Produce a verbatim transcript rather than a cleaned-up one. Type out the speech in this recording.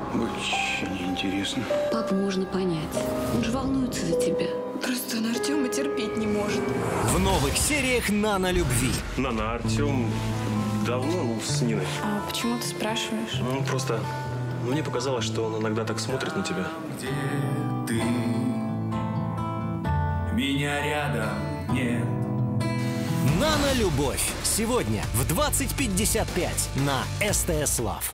Очень интересно. Папу можно понять. Он же волнуется за тебя. Просто он Артема терпеть не может. В новых сериях «Нано любви». Нана, Артем давно ну, с Ниной. А почему ты спрашиваешь? Ну, просто мне показалось, что он иногда так смотрит на тебя. Где ты? Меня рядом нет. «Нано любовь» сегодня в двадцать пятьдесят пять на СТС Лав.